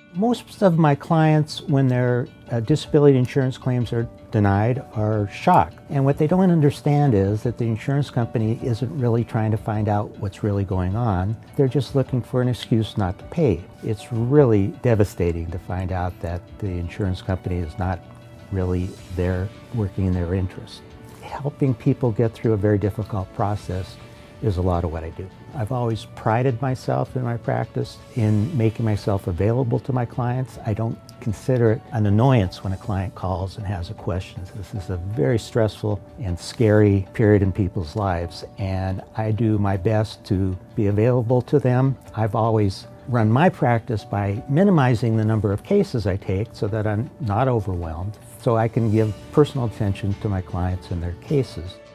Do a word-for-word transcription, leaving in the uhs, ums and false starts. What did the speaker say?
Most of my clients, when their uh, disability insurance claims are denied, are shocked. And what they don't understand is that the insurance company isn't really trying to find out what's really going on. They're just looking for an excuse not to pay. It's really devastating to find out that the insurance company is not really there working in their interest. Helping people get through a very difficult process is a lot of what I do. I've always prided myself in my practice in making myself available to my clients. I don't consider it an annoyance when a client calls and has a question. This is a very stressful and scary period in people's lives, and I do my best to be available to them. I've always run my practice by minimizing the number of cases I take so that I'm not overwhelmed, so I can give personal attention to my clients and their cases.